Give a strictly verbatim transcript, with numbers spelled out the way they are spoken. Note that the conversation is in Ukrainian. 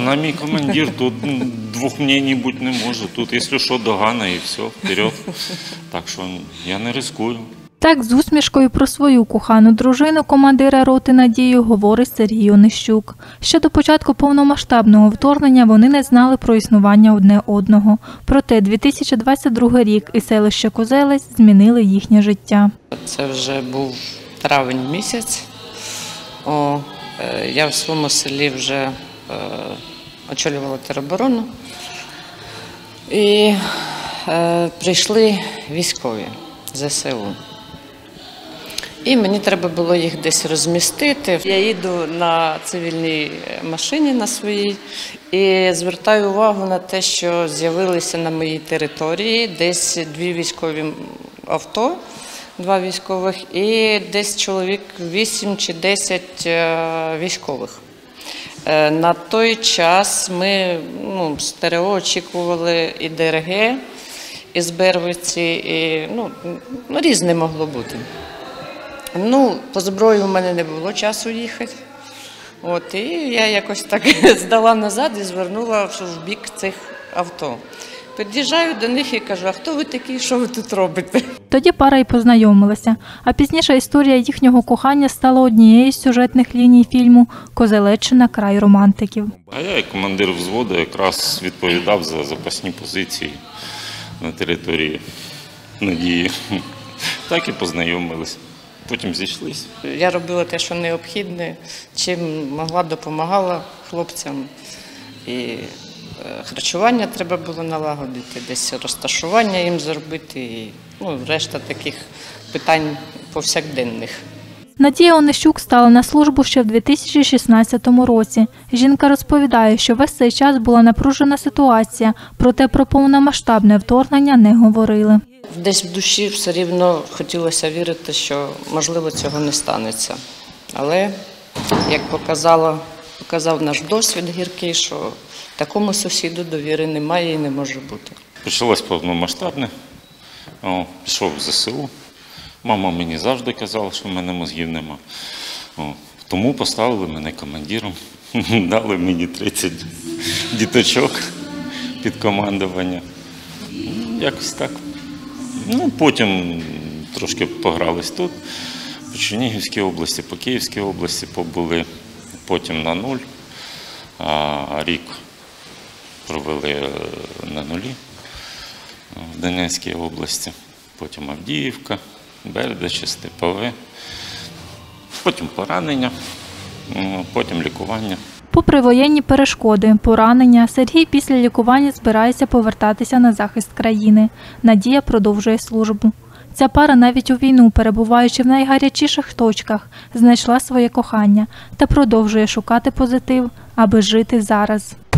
Вона мій командир, тут двох мнень бути не може. Тут, якщо що, догана і все, вперед. Так що я не ризикую. Так з усмішкою про свою кохану дружину командира роти Надію говорить Сергій Онищук. Ще до початку повномасштабного вторгнення вони не знали про існування одне одного. Проте дві тисячі двадцять другий рік і селище Козелець змінили їхнє життя. Це вже був травень місяць. О, я в своєму селі вже е, очолювала тероборону. І е, прийшли військові з зе се у. І мені треба було їх десь розмістити. Я їду на цивільній машині на своїй і звертаю увагу на те, що з'явилися на моїй території десь дві військові авто, два військових, і десь чоловік вісім чи десять військових. На той час ми ну, з те ер о очікували і де ер ге, і з Бервиці, і ну, різне могло бути. Ну, по зброї у мене не було часу їхати. От, і я якось так здала назад і звернула в бік цих авто. Під'їжджаю до них і кажу, а хто ви такі, що ви тут робите? Тоді пара й познайомилася. А пізніше історія їхнього кохання стала однією з сюжетних ліній фільму «Козелеччина. Край романтиків». А я, як командир взводу, якраз відповідав за запасні позиції на території Надії. Так і познайомилися. Потім зійшлися. Я робила те, що необхідне, чим могла, допомагала хлопцям. І харчування треба було налагодити, десь розташування їм зробити, і ну, решта таких питань повсякденних. Надія Онищук стала на службу ще в дві тисячі шістнадцятому році. Жінка розповідає, що весь цей час була напружена ситуація, проте про повномасштабне вторгнення не говорили. Десь в душі все рівно хотілося вірити, що, можливо, цього не станеться. Але, як показало, показав наш досвід гіркий, що такому сусіду довіри немає і не може бути. Почалось повномасштабне, О, пішов в зе се у. Мама мені завжди казала, що в мене мозгів нема. О, тому поставили мене командиром, дали мені тридцять діточок під командування. Якось так. Ну, потім трошки погрались тут, по Чернігівській області, по Київській області побули, потім на нуль, а рік провели на нулі в Донецькій області, потім Авдіївка, Бердичі, Степове, потім поранення, потім лікування. Попри воєнні перешкоди, поранення, Сергій після лікування збирається повертатися на захист країни. Надія продовжує службу. Ця пара навіть у війну, перебуваючи в найгарячіших точках, знайшла своє кохання та продовжує шукати позитив, аби жити зараз.